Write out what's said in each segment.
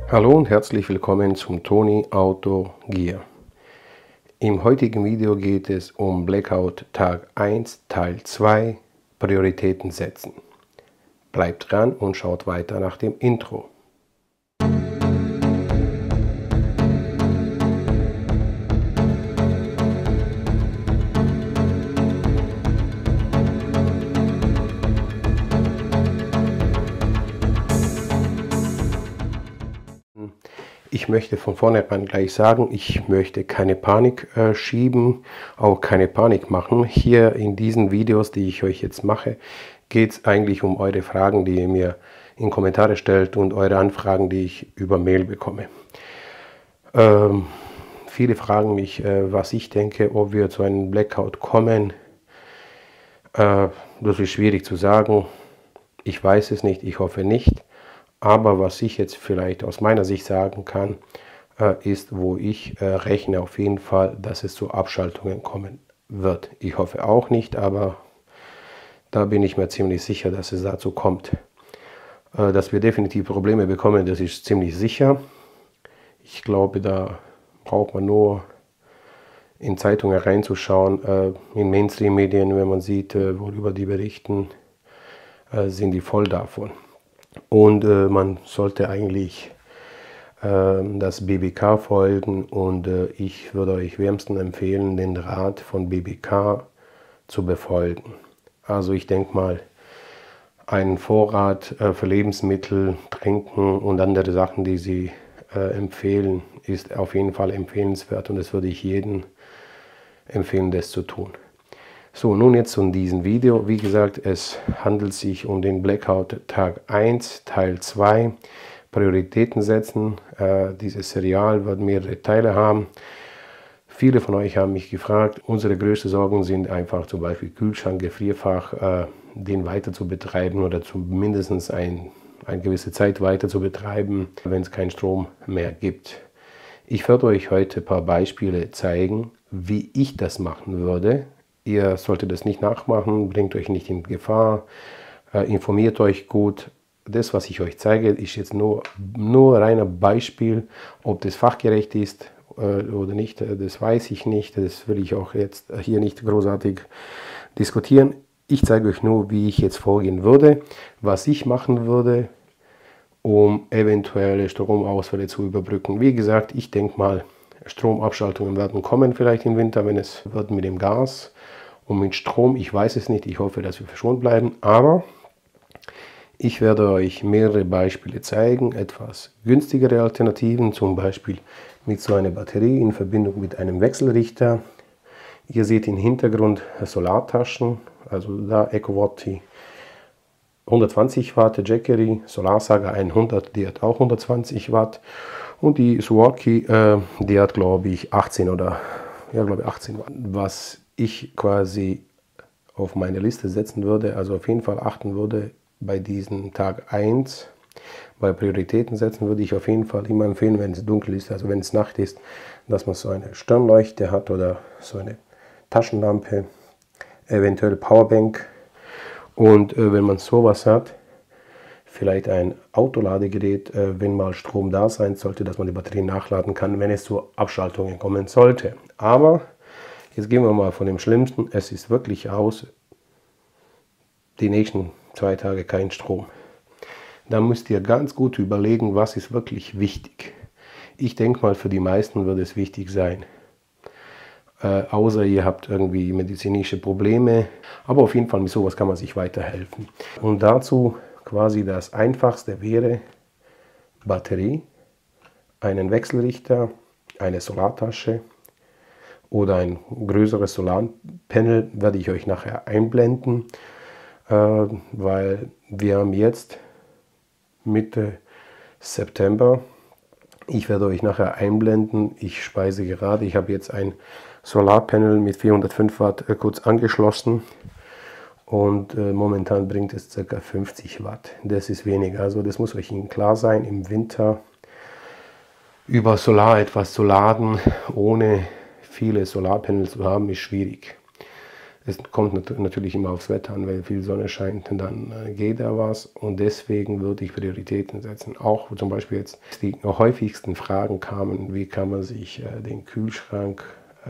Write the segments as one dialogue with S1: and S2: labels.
S1: Hallo und herzlich willkommen zum Toni Auto Gear. Im heutigen Video geht es um Blackout Tag 1 Teil 2 Prioritäten setzen. Bleibt dran und schaut weiter nach dem Intro. Ich möchte von vornherein gleich sagen, ich möchte keine Panik schieben, auch keine Panik machen. Hier in diesen Videos, die ich euch jetzt mache, geht es eigentlich um eure Fragen, die ihr mir in Kommentare stellt und eure Anfragen, die ich über Mail bekomme. Viele fragen mich, was ich denke, ob wir zu einem Blackout kommen. Das ist schwierig zu sagen. Ich weiß es nicht, ich hoffe nicht. Aber was ich jetzt vielleicht aus meiner Sicht sagen kann, ist, wo ich rechne auf jeden Fall, dass es zu Abschaltungen kommen wird. Ich hoffe auch nicht, aber da bin ich mir ziemlich sicher, dass es dazu kommt. Dass wir definitiv Probleme bekommen, das ist ziemlich sicher. Ich glaube, da braucht man nur in Zeitungen reinzuschauen, in Mainstream-Medien, wenn man sieht, worüber die berichten, sind die voll davon. Und man sollte eigentlich das BBK folgen und ich würde euch wärmstens empfehlen, den Rat von BBK zu befolgen. Also ich denke mal, einen Vorrat für Lebensmittel, Trinken und andere Sachen, die sie empfehlen, ist auf jeden Fall empfehlenswert und das würde ich jedem empfehlen, das zu tun. So, nun jetzt zu diesem Video. Wie gesagt, es handelt sich um den Blackout Tag 1, Teil 2, Prioritäten setzen. Dieses Serial wird mehrere Teile haben. Viele von euch haben mich gefragt, unsere größten Sorgen sind einfach zum Beispiel Kühlschrank, Gefrierfach, den weiter zu betreiben oder zumindest eine gewisse Zeit weiter zu betreiben, wenn es keinen Strom mehr gibt. Ich werde euch heute ein paar Beispiele zeigen, wie ich das machen würde. Ihr solltet das nicht nachmachen, bringt euch nicht in Gefahr, informiert euch gut. Das, was ich euch zeige, ist jetzt nur reiner Beispiel. Ob das fachgerecht ist oder nicht, das weiß ich nicht. Das will ich auch jetzt hier nicht großartig diskutieren. Ich zeige euch nur, wie ich jetzt vorgehen würde, was ich machen würde, um eventuelle Stromausfälle zu überbrücken. Wie gesagt, ich denke mal, Stromabschaltungen werden kommen vielleicht im Winter, wenn es wird mit dem Gas und mit Strom. Ich weiß es nicht, ich hoffe, dass wir verschont bleiben, aber ich werde euch mehrere Beispiele zeigen, etwas günstigere Alternativen, zum Beispiel mit so einer Batterie in Verbindung mit einem Wechselrichter. Ihr seht im Hintergrund Solartaschen, also da EcoVault 120 Watt, Jackery, Solarsaga 100, die hat auch 120 Watt. Und die Suwaki, die hat glaube ich 18 oder, ja glaube ich 18 Watt. Was ich quasi auf meine Liste setzen würde, also auf jeden Fall achten würde bei diesem Tag 1, bei Prioritäten setzen würde ich auf jeden Fall immer empfehlen, wenn es dunkel ist, also wenn es Nacht ist, dass man so eine Stirnleuchte hat oder so eine Taschenlampe, eventuell Powerbank. Und wenn man sowas hat, vielleicht ein Autoladegerät, wenn mal Strom da sein sollte, dass man die Batterie nachladen kann, wenn es zu Abschaltungen kommen sollte. Aber jetzt gehen wir mal von dem Schlimmsten. Es ist wirklich aus, die nächsten 2 Tage kein Strom. Da müsst ihr ganz gut überlegen, was ist wirklich wichtig. Ich denke mal, für die meisten wird es wichtig sein. Außer ihr habt irgendwie medizinische Probleme. Aber auf jeden Fall mit sowas kann man sich weiterhelfen. Und dazu quasi das Einfachste wäre Batterie, einen Wechselrichter, eine Solartasche oder ein größeres Solarpanel, werde ich euch nachher einblenden, weil wir haben jetzt Mitte September. Ich werde euch nachher einblenden. Ich speise gerade. Ich habe jetzt ein Solarpanel mit 405 Watt kurz angeschlossen und momentan bringt es ca. 50 Watt. Das ist weniger. Also das muss euch klar sein. Im Winter über Solar etwas zu laden, ohne viele Solarpanels zu haben, ist schwierig. Es kommt natürlich immer aufs Wetter an, wenn viel Sonne scheint, dann geht da was. Und deswegen würde ich Prioritäten setzen. Auch zum Beispiel jetzt die häufigsten Fragen kamen, wie kann man sich den Kühlschrank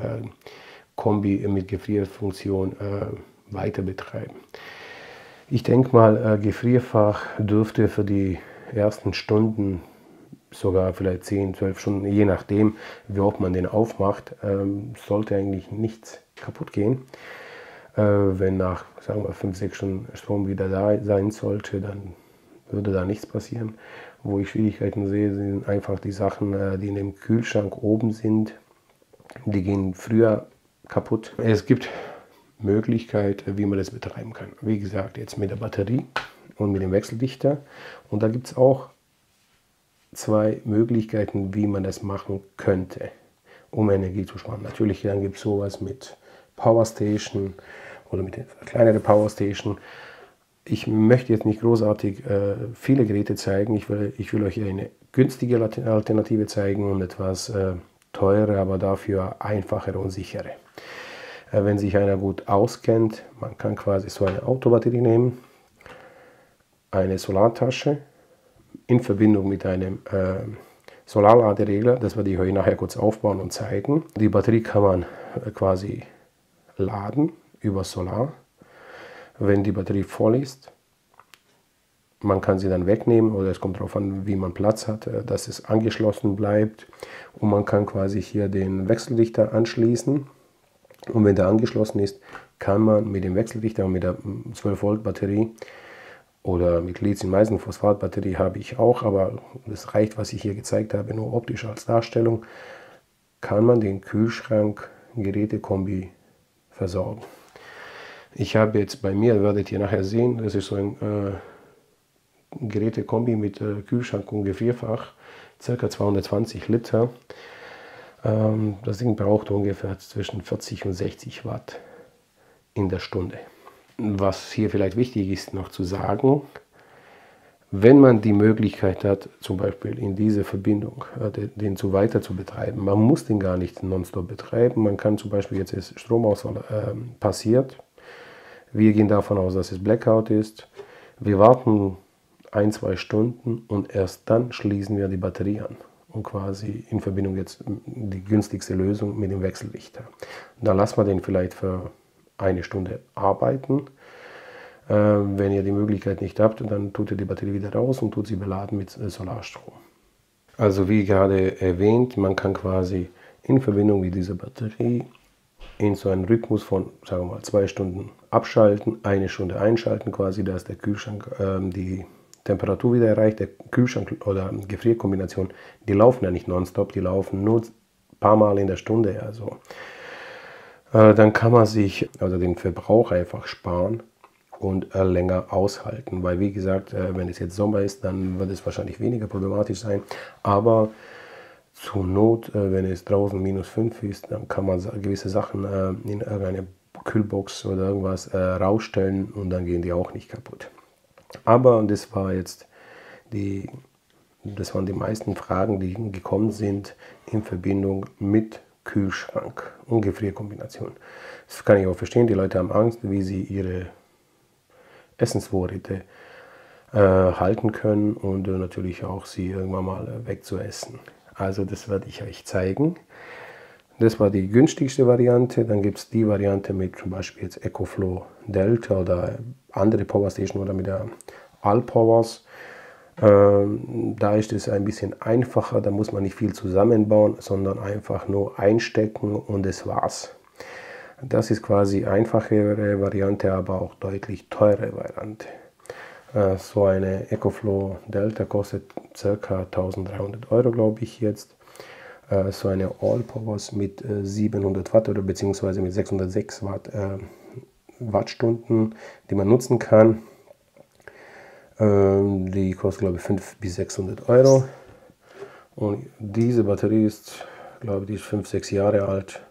S1: Kombi mit Gefrierfunktion weiter betreiben. Ich denke mal, Gefrierfach dürfte für die ersten Stunden, sogar vielleicht 10, 12 Stunden, je nachdem, wie oft man den aufmacht, sollte eigentlich nichts kaputt gehen. Wenn nach, sagen wir, 5, 6 Stunden Strom wieder da sein sollte, dann würde da nichts passieren. Wo ich Schwierigkeiten sehe, sind einfach die Sachen, die in dem Kühlschrank oben sind. Die gehen früher kaputt. Es gibt Möglichkeiten, wie man das betreiben kann. Wie gesagt, jetzt mit der Batterie und mit dem Wechseldichter. Und da gibt es auch 2 Möglichkeiten, wie man das machen könnte, um Energie zu sparen. Natürlich, dann gibt es sowas mit Powerstation oder mit kleineren Powerstation. Ich möchte jetzt nicht großartig viele Geräte zeigen. Ich will euch eine günstige Alternative zeigen und etwas teure, aber dafür einfachere und sichere. Wenn sich einer gut auskennt, man kann quasi so eine Autobatterie nehmen, eine Solartasche in Verbindung mit einem Solarladeregler, das werde ich euch nachher kurz aufbauen und zeigen. Die Batterie kann man quasi laden über Solar. Wenn die Batterie voll ist, man kann sie dann wegnehmen oder es kommt darauf an, wie man Platz hat, dass es angeschlossen bleibt. Und man kann quasi hier den Wechselrichter anschließen. Und wenn der angeschlossen ist, kann man mit dem Wechselrichter und mit der 12 Volt Batterie oder mit Lithium-Eisenphosphat-Batterie habe ich auch, aber das reicht, was ich hier gezeigt habe, nur optisch als Darstellung, kann man den Kühlschrank Gerätekombi versorgen. Ich habe jetzt bei mir, werdet ihr nachher sehen, das ist so ein Gerätekombi mit Kühlschrank und Gefrierfach, ca. 220 Liter. Das Ding braucht ungefähr zwischen 40 und 60 Watt in der Stunde. Was hier vielleicht wichtig ist noch zu sagen, wenn man die Möglichkeit hat, zum Beispiel in diese Verbindung den so weiter zu betreiben, man muss den gar nicht nonstop betreiben, man kann zum Beispiel jetzt ist Stromausfall passiert, wir gehen davon aus, dass es Blackout ist, wir warten 1, 2 Stunden und erst dann schließen wir die Batterie an und quasi in Verbindung jetzt die günstigste Lösung mit dem Wechselrichter. Da lassen wir den vielleicht für 1 Stunde arbeiten. Wenn ihr die Möglichkeit nicht habt, dann tut ihr die Batterie wieder raus und tut sie beladen mit Solarstrom. Also wie gerade erwähnt, man kann quasi in Verbindung mit dieser Batterie in so einen Rhythmus von, sagen wir mal, 2 Stunden abschalten, 1 Stunde einschalten quasi, da ist der Kühlschrank die Temperatur wieder erreicht. Der Kühlschrank oder Gefrierkombination, die laufen ja nicht nonstop, die laufen nur ein paar Mal in der Stunde. Also dann kann man sich also den Verbrauch einfach sparen und länger aushalten. Weil wie gesagt, wenn es jetzt Sommer ist, dann wird es wahrscheinlich weniger problematisch sein. Aber zur Not, wenn es draußen -5 ist, dann kann man gewisse Sachen in irgendeine Kühlbox oder irgendwas rausstellen und dann gehen die auch nicht kaputt. Aber das waren die meisten Fragen, die gekommen sind in Verbindung mit Kühlschrank und Gefrierkombination. Das kann ich auch verstehen, die Leute haben Angst, wie sie ihre Essensvorräte halten können und natürlich auch sie irgendwann mal wegzuessen. Also das werde ich euch zeigen. Das war die günstigste Variante. Dann gibt es die Variante mit zum Beispiel jetzt EcoFlow Delta oder andere Powerstation oder mit der Allpowers. Da ist es ein bisschen einfacher, da muss man nicht viel zusammenbauen, sondern einfach nur einstecken und das war's. Das ist quasi einfachere Variante, aber auch deutlich teure Variante. So eine EcoFlow Delta kostet ca. 1300 €, glaube ich jetzt. So eine Allpowers mit 700 Watt oder beziehungsweise mit 606 Wattstunden, die man nutzen kann. Die kostet, glaube ich, 500 bis 600 €. Und diese Batterie ist, glaube ich, die ist 5, 6 Jahre alt.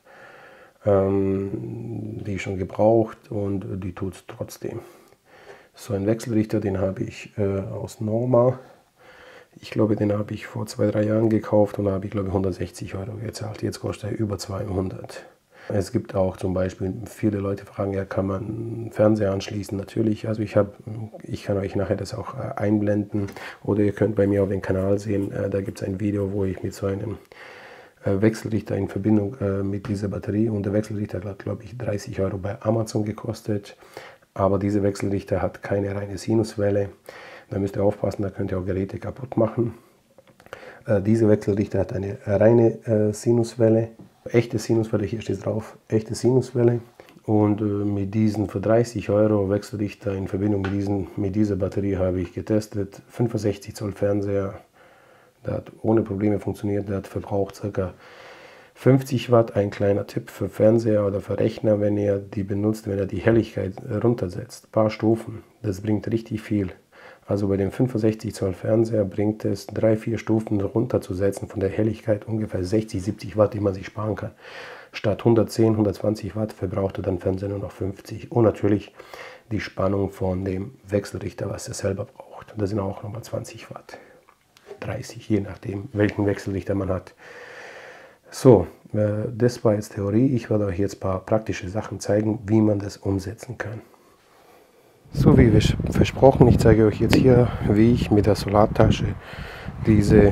S1: Die ist schon gebraucht und die tut es trotzdem. So ein Wechselrichter, den habe ich aus Norma. Ich glaube, den habe ich vor 2, 3 Jahren gekauft und da habe ich, glaube ich, 160 € gezahlt. Jetzt kostet er über 200. Es gibt auch zum Beispiel, viele Leute fragen, ja, kann man einen Fernseher anschließen? Natürlich, also ich kann euch nachher das auch einblenden oder ihr könnt bei mir auf dem Kanal sehen, da gibt es ein Video, wo ich mit so einem Wechselrichter in Verbindung mit dieser Batterie, und der Wechselrichter hat, glaube ich, 30 € bei Amazon gekostet, aber dieser Wechselrichter hat keine reine Sinuswelle. Da müsst ihr aufpassen, da könnt ihr auch Geräte kaputt machen. Dieser Wechselrichter hat eine reine Sinuswelle, echte Sinuswelle, hier steht drauf, echte Sinuswelle. Und mit diesen für 30 € Wechselrichter in Verbindung mit dieser Batterie habe ich getestet. 65 Zoll Fernseher, der hat ohne Probleme funktioniert, der hat verbraucht ca. 50 Watt. Ein kleiner Tipp für Fernseher oder für Rechner, wenn ihr die benutzt, wenn ihr die Helligkeit runtersetzt, ein paar Stufen, das bringt richtig viel. Also bei dem 65 Zoll Fernseher bringt es 3-4 Stufen runterzusetzen von der Helligkeit, ungefähr 60-70 Watt, die man sich sparen kann. Statt 110, 120 Watt verbraucht der Fernseher nur noch 50. Und natürlich die Spannung von dem Wechselrichter, was er selber braucht. Das sind auch nochmal 20 Watt. 30, je nachdem, welchen Wechselrichter man hat. So, das war jetzt Theorie. Ich werde euch jetzt ein paar praktische Sachen zeigen, wie man das umsetzen kann. So wie versprochen, ich zeige euch jetzt hier, wie ich mit der Solartasche diese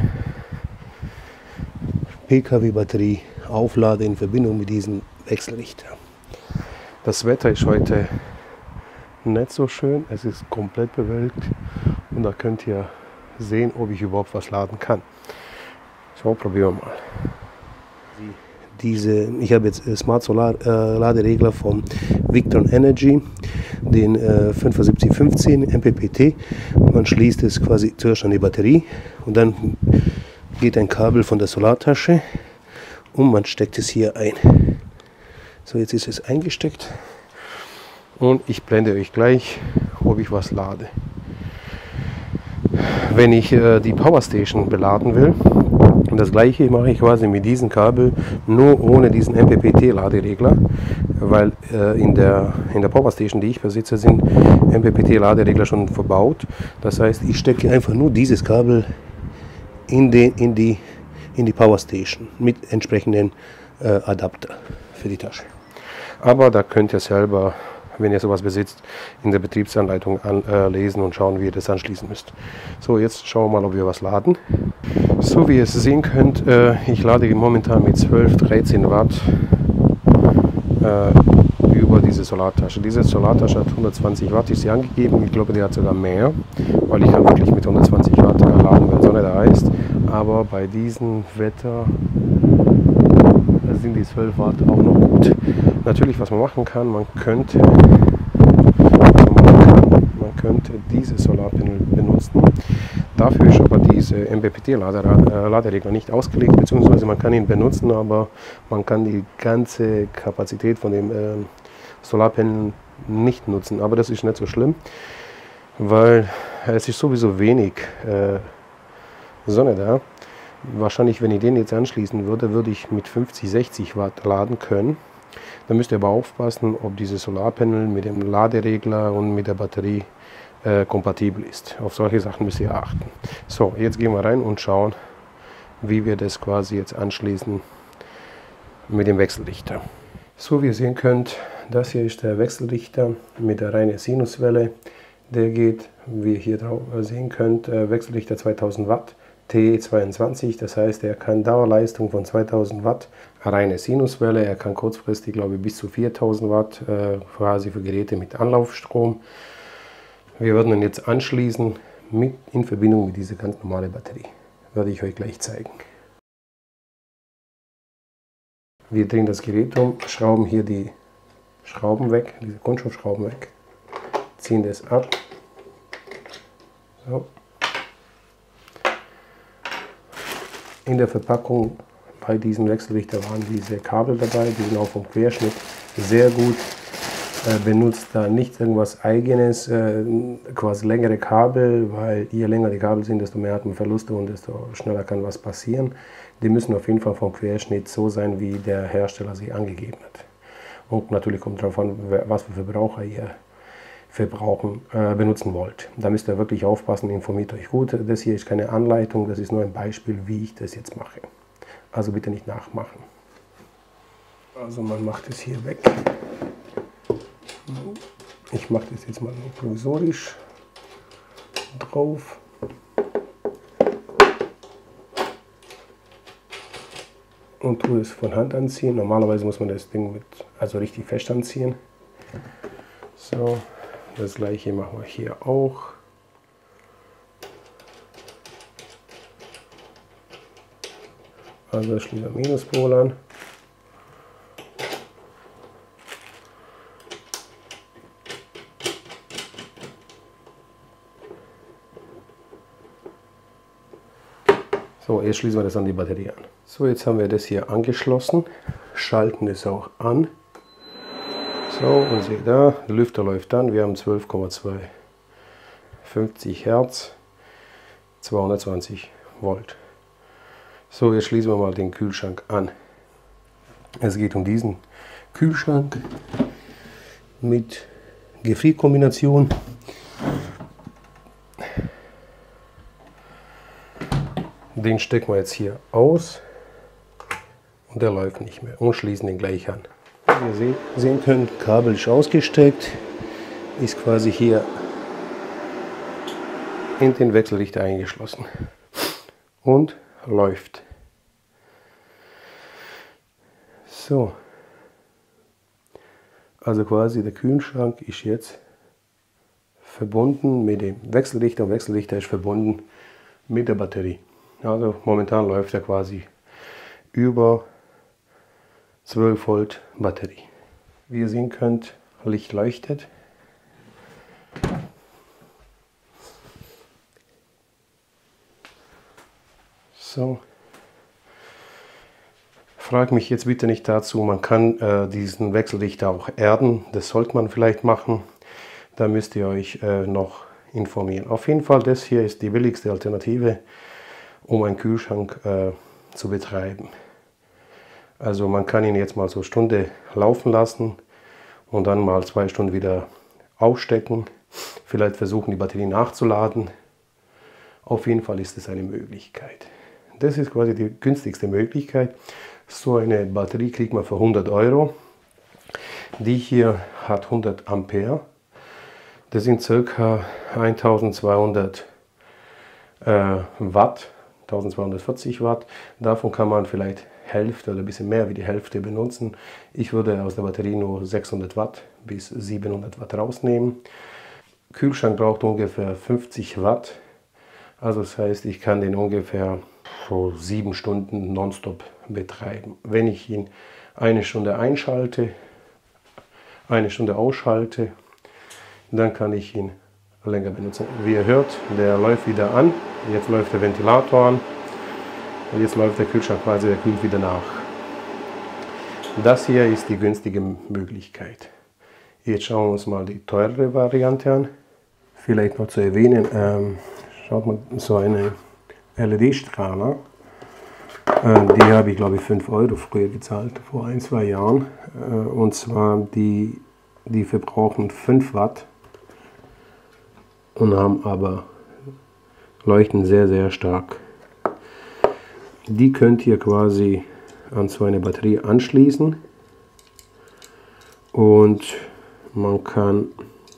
S1: PKW-Batterie auflade in Verbindung mit diesem Wechselrichter. Das Wetter ist heute nicht so schön, es ist komplett bewölkt und da könnt ihr sehen, ob ich überhaupt was laden kann. So, probieren wir mal. Ich habe jetzt Smart Solar Laderegler vom Victron Energy, den 7515 MPPT. Man schließt es quasi zuerst an die Batterie und dann geht ein Kabel von der Solartasche und man steckt es hier ein. So, jetzt ist es eingesteckt und ich blende euch gleich, ob ich was lade. Wenn ich die Powerstation beladen will, das gleiche mache ich quasi mit diesem Kabel, nur ohne diesen MPPT-Laderegler, weil in der Powerstation, die ich besitze, sind MPPT-Laderegler schon verbaut. Das heißt, ich stecke einfach nur dieses Kabel in die Powerstation mit entsprechenden Adapter für die Tasche. Aber da könnt ihr selber, wenn ihr sowas besitzt, in der Betriebsanleitung lesen und schauen, wie ihr das anschließen müsst. So, jetzt schauen wir mal, ob wir was laden. So wie ihr es sehen könnt, ich lade momentan mit 12-13 Watt über diese Solartasche. Diese Solartasche hat 120 Watt, ist sie angegeben. Ich glaube, die hat sogar mehr, weil ich kann wirklich mit 120 Watt laden, wenn Sonne da ist. Aber bei diesem Wetter sind die 12 Watt auch noch gut. Natürlich, was man machen kann, man könnte diese Solarpanel benutzen. Dafür ist aber diese MPPT-Laderegler nicht ausgelegt, beziehungsweise man kann ihn benutzen, aber man kann die ganze Kapazität von dem Solarpanel nicht nutzen. Aber das ist nicht so schlimm, weil es ist sowieso wenig Sonne da. Wahrscheinlich, wenn ich den jetzt anschließen würde, würde ich mit 50-60 Watt laden können. Da müsst ihr aber aufpassen, ob dieses Solarpanel mit dem Laderegler und mit der Batterie kompatibel ist. Auf solche Sachen müsst ihr achten. So, jetzt gehen wir rein und schauen, wie wir das quasi jetzt anschließen mit dem Wechselrichter. So wie ihr sehen könnt, das hier ist der Wechselrichter mit der reinen Sinuswelle. Der geht, wie ihr hier drauf sehen könnt, Wechselrichter 2000 Watt. TE22, das heißt, er kann Dauerleistung von 2000 Watt, reine Sinuswelle, er kann kurzfristig, glaube ich, bis zu 4000 Watt, quasi für Geräte mit Anlaufstrom. Wir werden ihn jetzt anschließen in Verbindung mit dieser ganz normalen Batterie. Werde ich euch gleich zeigen. Wir drehen das Gerät um, schrauben hier die Schrauben weg, diese Kunststoffschrauben weg, ziehen das ab. So. In der Verpackung bei diesem Wechselrichter waren diese Kabel dabei, die sind auch vom Querschnitt sehr gut. Benutzt da nicht irgendwas Eigenes, quasi längere Kabel, weil je länger die Kabel sind, desto mehr hat man Verluste und desto schneller kann was passieren. Die müssen auf jeden Fall vom Querschnitt so sein, wie der Hersteller sie angegeben hat. Und natürlich kommt darauf an, was für Verbraucher ihr benutzen wollt. Da müsst ihr wirklich aufpassen, informiert euch gut. Das hier ist keine Anleitung, das ist nur ein Beispiel, wie ich das jetzt mache. Also bitte nicht nachmachen. Also man macht es hier weg. Ich mache das jetzt mal nur provisorisch drauf. Und tue es von Hand anziehen. Normalerweise muss man das Ding also richtig fest anziehen. So, das gleiche machen wir hier auch. Also schließen wir Minuspol an. So, jetzt schließen wir das an die Batterie an. So, jetzt haben wir das hier angeschlossen, schalten es auch an. So, und seht da, der Lüfter läuft an, wir haben 12,250 Hertz, 220 Volt. So, jetzt schließen wir mal den Kühlschrank an. Es geht um diesen Kühlschrank mit Gefrierkombination. Den stecken wir jetzt hier aus und der läuft nicht mehr und schließen den gleich an. Wie ihr sehen könnt, Kabel ist ausgesteckt, ist quasi hier in den Wechselrichter eingeschlossen und läuft. So, also quasi der Kühlschrank ist jetzt verbunden mit dem Wechselrichter und Wechselrichter ist verbunden mit der Batterie. Also momentan läuft er quasi über 12 Volt Batterie. Wie ihr sehen könnt, Licht leuchtet. So. Frag mich jetzt bitte nicht dazu, man kann diesen Wechselrichter auch erden. Das sollte man vielleicht machen. Da müsst ihr euch noch informieren. Auf jeden Fall, das hier ist die billigste Alternative, um einen Kühlschrank zu betreiben. Also man kann ihn jetzt mal so eine Stunde laufen lassen und dann mal 2 Stunden wieder aufstecken. Vielleicht versuchen, die Batterie nachzuladen. Auf jeden Fall ist es eine Möglichkeit. Das ist quasi die günstigste Möglichkeit. So eine Batterie kriegt man für 100 Euro. Die hier hat 100 Ampere. Das sind ca. 1200 Watt. 1240 Watt. Davon kann man vielleicht Hälfte oder ein bisschen mehr wie die Hälfte benutzen. Ich würde aus der Batterie nur 600 Watt bis 700 Watt rausnehmen. Kühlschrank braucht ungefähr 50 Watt. Also das heißt, ich kann den ungefähr so 7 Stunden nonstop betreiben. Wenn ich ihn eine Stunde einschalte, eine Stunde ausschalte, dann kann ich ihn länger benutzen. Wie ihr hört, der läuft wieder an. Jetzt läuft der Ventilator an. Und jetzt läuft der Kühlschrank quasi, der kühlt wieder nach. Das hier ist die günstige Möglichkeit. Jetzt schauen wir uns mal die teurere Variante an. Vielleicht noch zu erwähnen, schaut mal, so eine LED-Strahler. Die habe ich, glaube ich, 5 Euro früher gezahlt, vor 1-2 Jahren. Und zwar die verbrauchen 5 Watt und haben aber leuchten sehr, sehr stark. Die könnt ihr quasi an so eine Batterie anschließen und man kann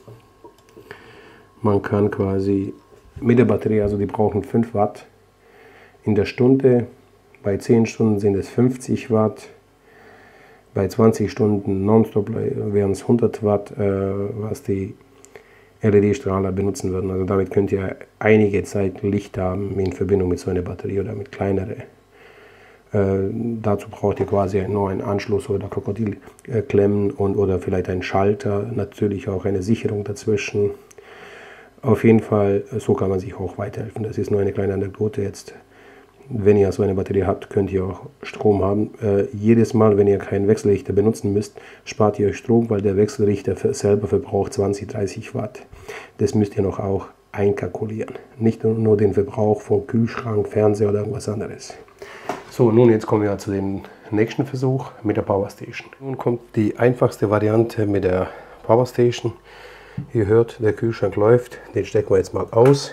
S1: quasi mit der Batterie, also die brauchen 5 Watt in der Stunde, bei 10 Stunden sind es 50 Watt, bei 20 Stunden nonstop wären es 100 Watt, was die LED-Strahler benutzen würden. Also damit könnt ihr einige Zeit Licht haben in Verbindung mit so einer Batterie oder mit kleineren. Dazu braucht ihr quasi nur einen Anschluss oder Krokodilklemmen oder vielleicht einen Schalter, natürlich auch eine Sicherung dazwischen. Auf jeden Fall, so kann man sich auch weiterhelfen. Das ist nur eine kleine Anekdote jetzt. Wenn ihr so eine Batterie habt, könnt ihr auch Strom haben. Jedes Mal, wenn ihr keinen Wechselrichter benutzen müsst, spart ihr euch Strom, weil der Wechselrichter selber verbraucht 20-30 Watt. Das müsst ihr noch auch einkalkulieren. Nicht nur den Verbrauch von Kühlschrank, Fernseher oder irgendwas anderes. So, nun jetzt kommen wir zu dem nächsten Versuch mit der Powerstation. Nun kommt die einfachste Variante mit der Powerstation. Ihr hört, der Kühlschrank läuft. Den stecken wir jetzt mal aus.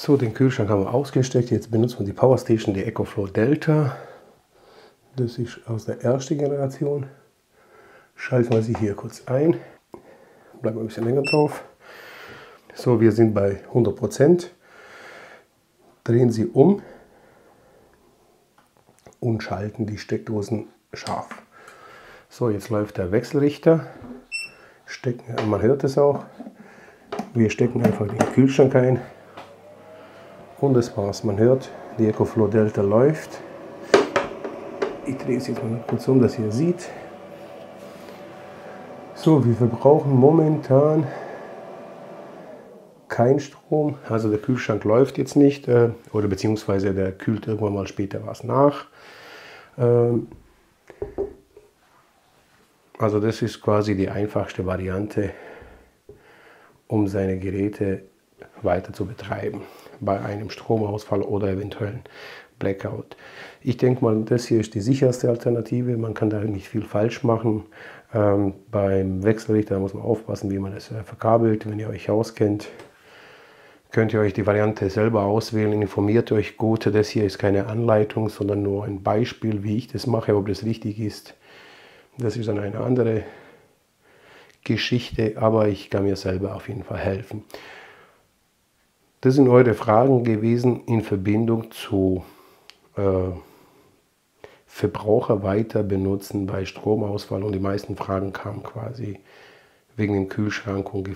S1: So, den Kühlschrank haben wir ausgesteckt. Jetzt benutzen wir die Powerstation, die EcoFlow Delta. Das ist aus der ersten Generation. Schalten wir sie hier kurz ein. Bleiben wir ein bisschen länger drauf. So, wir sind bei 100%. Drehen sie um und schalten die Steckdosen scharf. So, jetzt läuft der Wechselrichter. Man hört es auch. Wir stecken einfach den Kühlschrank ein. Und das war's. Man hört, die EcoFlow Delta läuft. Ich drehe es jetzt mal kurz um, dass ihr seht. So, wir verbrauchen momentan keinen Strom. Also der Kühlschrank läuft jetzt nicht. Oder beziehungsweise der kühlt irgendwann mal später was nach. Also das ist quasi die einfachste Variante, um seine Geräte weiter zu betreiben bei einem Stromausfall oder eventuellen Blackout. Ich denke mal, das hier ist die sicherste Alternative. Man kann da nicht viel falsch machen. Beim Wechselrichter muss man aufpassen, wie man es verkabelt. Wenn ihr euch auskennt, könnt ihr euch die Variante selber auswählen. Informiert euch gut. Das hier ist keine Anleitung, sondern nur ein Beispiel, wie ich das mache. Ob das richtig ist, das ist dann eine andere Geschichte, aber ich kann mir selber auf jeden Fall helfen. Das sind eure Fragen gewesen in Verbindung zu Verbraucher weiter benutzen bei Stromausfall, und die meisten Fragen kamen quasi wegen dem Kühlschrank und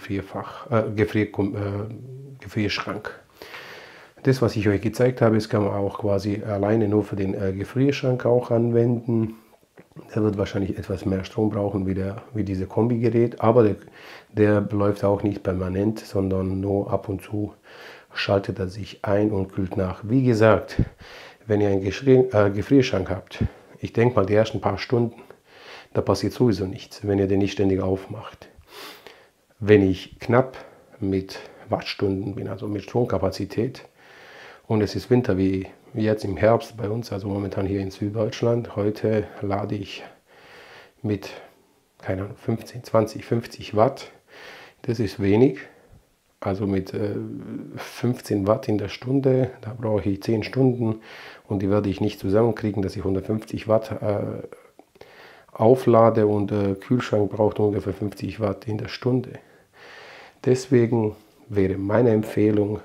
S1: Gefrierschrank. Das, was ich euch gezeigt habe, das kann man auch quasi alleine nur für den Gefrierschrank auch anwenden. Der wird wahrscheinlich etwas mehr Strom brauchen wie diese Kombigerät, aber der läuft auch nicht permanent, sondern nur ab und zu schaltet er sich ein und kühlt nach. Wie gesagt, wenn ihr einen Gefrierschrank habt, ich denke mal die ersten paar Stunden, da passiert sowieso nichts, wenn ihr den nicht ständig aufmacht. Wenn ich knapp mit Wattstunden bin, also mit Stromkapazität, und es ist Winter wie jetzt im Herbst bei uns, also momentan hier in Süddeutschland, heute lade ich mit, keine Ahnung, 15, 20, 50 Watt, das ist wenig. Also mit 15 Watt in der Stunde, da brauche ich 10 Stunden und die werde ich nicht zusammenkriegen, dass ich 150 Watt auflade, und der Kühlschrank braucht ungefähr 50 Watt in der Stunde. Deswegen wäre meine Empfehlung,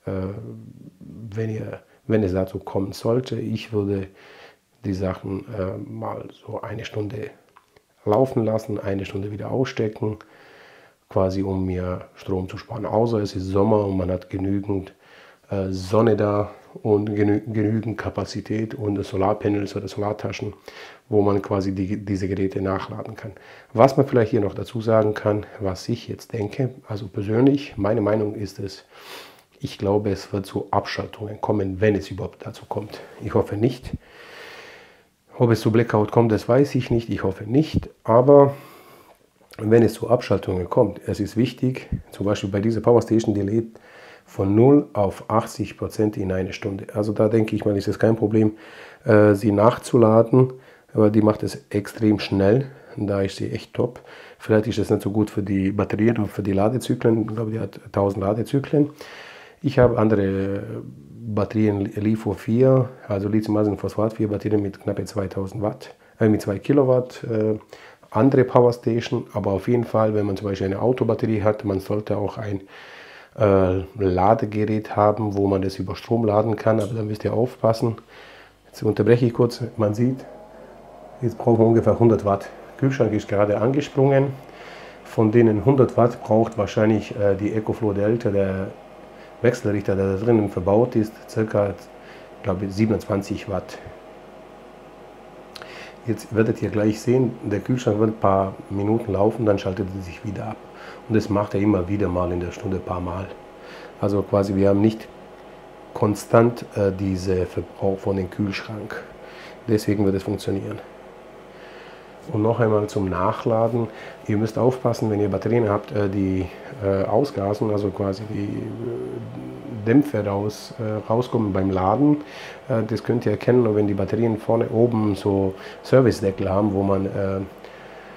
S1: wenn es dazu kommen sollte, ich würde die Sachen mal so eine Stunde laufen lassen, eine Stunde wieder ausstecken, quasi um mir Strom zu sparen. Außer es ist Sommer und man hat genügend Sonne da und genügend Kapazität und Solarpanels oder Solartaschen, wo man quasi diese Geräte nachladen kann. Was man vielleicht hier noch dazu sagen kann, was ich jetzt denke, also persönlich, meine Meinung ist es, ich glaube, es wird zu Abschaltungen kommen, wenn es überhaupt dazu kommt. Ich hoffe nicht. Ob es zu Blackout kommt, das weiß ich nicht. Ich hoffe nicht. Aber wenn es zu Abschaltungen kommt, es ist wichtig, zum Beispiel bei dieser Powerstation, die lädt von 0 auf 80% in eine Stunde. Also da denke ich mal, ist es kein Problem, sie nachzuladen, aber die macht es extrem schnell. Da ist sie echt top. Vielleicht ist es nicht so gut für die Batterien und für die Ladezyklen. Ich glaube, die hat 1000 Ladezyklen. Ich habe andere Batterien, LiFo 4, also Lithium-Eisenphosphat 4 Batterien mit knapp 2000 Watt, mit 2 Kilowatt. Andere Powerstation, aber auf jeden Fall, wenn man zum Beispiel eine Autobatterie hat, man sollte auch ein Ladegerät haben, wo man das über Strom laden kann, aber da müsst ihr aufpassen. Jetzt unterbreche ich kurz, man sieht, jetzt brauchen wir ungefähr 100 Watt. Der Kühlschrank ist gerade angesprungen, von denen 100 Watt braucht wahrscheinlich die EcoFlow Delta, der Wechselrichter, der da drinnen verbaut ist, ca. 27 Watt. Jetzt werdet ihr gleich sehen, der Kühlschrank wird ein paar Minuten laufen, dann schaltet er sich wieder ab. Und das macht er immer wieder mal in der Stunde, ein paar Mal. Also quasi, wir haben nicht konstant diese Verbrauch von dem Kühlschrank. Deswegen wird es funktionieren. Und noch einmal zum Nachladen. Ihr müsst aufpassen, wenn ihr Batterien habt, die ausgasen, also quasi die Dämpfe rauskommen beim Laden. Das könnt ihr erkennen, wenn die Batterien vorne oben so Servicedeckel haben, wo man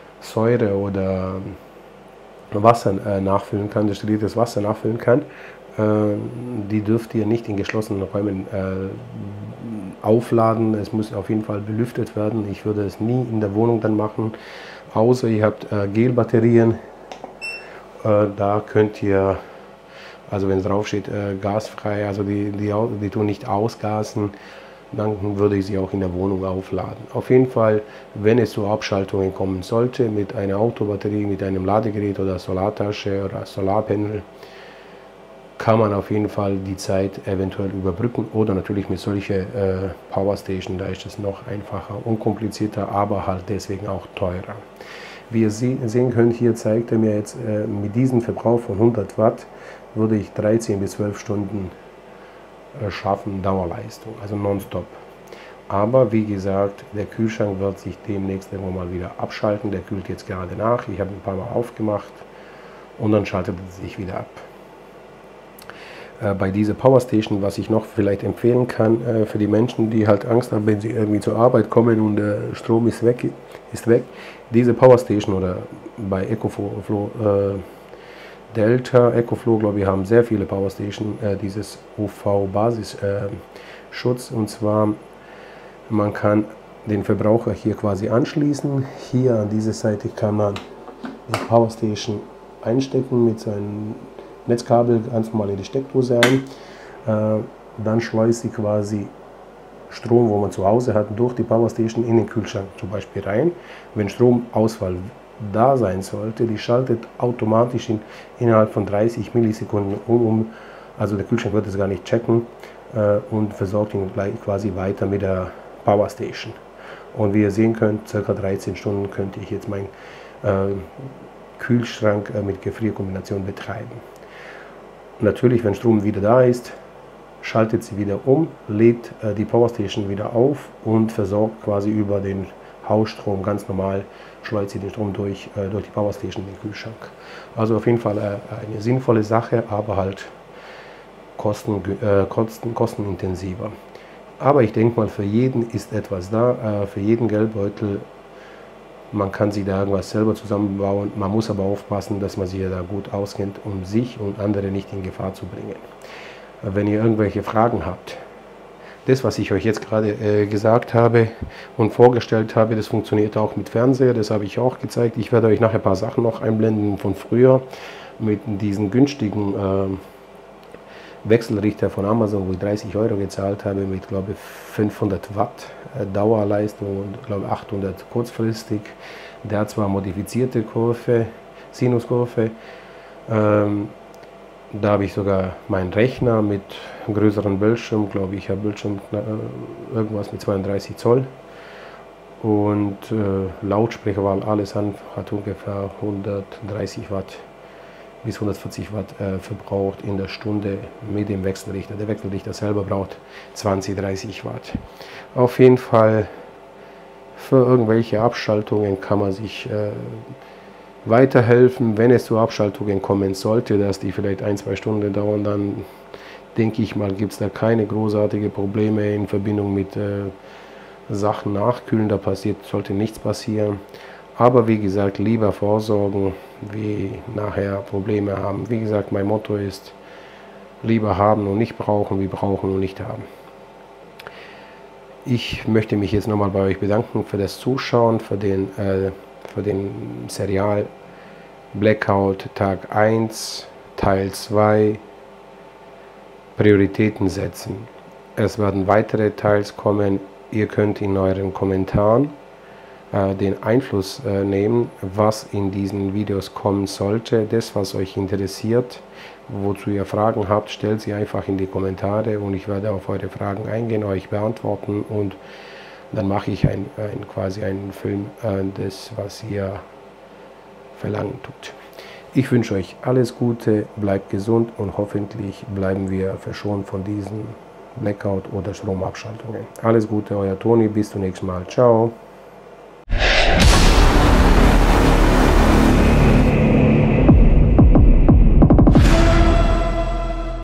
S1: Säure oder Wasser nachfüllen kann, destilliertes Wasser nachfüllen kann. Die dürft ihr nicht in geschlossenen Räumen aufladen. Es muss auf jeden Fall belüftet werden. Ich würde es nie in der Wohnung dann machen, außer ihr habt Gelbatterien. Da könnt ihr, also wenn es drauf steht, gasfrei, also die tun nicht ausgasen, dann würde ich sie auch in der Wohnung aufladen. Auf jeden Fall, wenn es zu Abschaltungen kommen sollte, mit einer Autobatterie, mit einem Ladegerät oder Solartasche oder Solarpanel, kann man auf jeden Fall die Zeit eventuell überbrücken oder natürlich mit solchen Powerstation, da ist es noch einfacher, unkomplizierter, aber halt deswegen auch teurer. Wie ihr sehen könnt, hier zeigt er mir jetzt, mit diesem Verbrauch von 100 Watt würde ich 13 bis 12 Stunden schaffen, Dauerleistung, also nonstop. Aber wie gesagt, der Kühlschrank wird sich demnächst irgendwann mal wieder abschalten, der kühlt jetzt gerade nach, ich habe ihn ein paar Mal aufgemacht und dann schaltet er sich wieder ab. Bei dieser Powerstation, was ich noch vielleicht empfehlen kann für die Menschen, die halt Angst haben, wenn sie irgendwie zur Arbeit kommen und der Strom ist weg, diese Powerstation oder bei EcoFlow Delta, EcoFlow, glaube ich, haben sehr viele Powerstation, dieses UV-Basisschutz, und zwar man kann den Verbraucher hier quasi anschließen. Hier an dieser Seite kann man die Powerstation einstecken mit seinem Netzkabel ganz normal in die Steckdose ein. Dann schleust sie quasi Strom, wo man zu Hause hat, durch die Powerstation in den Kühlschrank zum Beispiel rein. Wenn Stromausfall da sein sollte, die schaltet automatisch innerhalb von 30 Millisekunden um. Also der Kühlschrank wird es gar nicht checken und versorgt ihn gleich quasi weiter mit der Powerstation. Und wie ihr sehen könnt, ca. 13 Stunden könnte ich jetzt meinen Kühlschrank mit Gefrierkombination betreiben. Natürlich, wenn Strom wieder da ist, schaltet sie wieder um, lädt die Powerstation wieder auf und versorgt quasi über den Hausstrom ganz normal, schleust sie den Strom durch die Powerstation in den Kühlschrank. Also auf jeden Fall eine sinnvolle Sache, aber halt kostenintensiver. Aber ich denke mal, für jeden ist etwas da, für jeden Geldbeutel. Man kann sich da irgendwas selber zusammenbauen, man muss aber aufpassen, dass man sich da gut auskennt, um sich und andere nicht in Gefahr zu bringen. Wenn ihr irgendwelche Fragen habt, das, was ich euch jetzt gerade gesagt habe und vorgestellt habe, das funktioniert auch mit Fernseher, das habe ich auch gezeigt. Ich werde euch nachher ein paar Sachen noch einblenden von früher mit diesen günstigen Wechselrichter von Amazon, wo ich 30 € gezahlt habe, mit, glaube ich, 500 Watt Dauerleistung und, glaube ich, 800 kurzfristig. Der hat zwar modifizierte Kurve, Sinuskurve. Da habe ich sogar meinen Rechner mit größeren Bildschirm, glaube ich, habe Bildschirm irgendwas mit 32 Zoll. Und Lautsprecherwahl, alles an, hat ungefähr 130 Watt bis 140 Watt verbraucht in der Stunde mit dem Wechselrichter. Der Wechselrichter selber braucht 20-30 Watt. Auf jeden Fall für irgendwelche Abschaltungen kann man sich weiterhelfen. Wenn es zu Abschaltungen kommen sollte, dass die vielleicht 1-2 Stunden dauern, dann denke ich mal, gibt es da keine großartigen Probleme in Verbindung mit Sachen nachkühlen. Da sollte nichts passieren. Aber wie gesagt, lieber vorsorgen, wie nachher Probleme haben. Wie gesagt, mein Motto ist, lieber haben und nicht brauchen, wie brauchen und nicht haben. Ich möchte mich jetzt nochmal bei euch bedanken für das Zuschauen, für den Serial Blackout Tag 1, Teil 2, Prioritäten setzen. Es werden weitere Teils kommen. Ihr könnt in euren Kommentaren den Einfluss nehmen, was in diesen Videos kommen sollte. Das, was euch interessiert, wozu ihr Fragen habt, stellt sie einfach in die Kommentare und ich werde auf eure Fragen eingehen, euch beantworten und dann mache ich quasi einen Film, das, was ihr verlangen tut. Ich wünsche euch alles Gute, bleibt gesund und hoffentlich bleiben wir verschont von diesen Blackout oder Stromabschaltungen. Alles Gute, euer Toni, bis zum nächsten Mal. Ciao.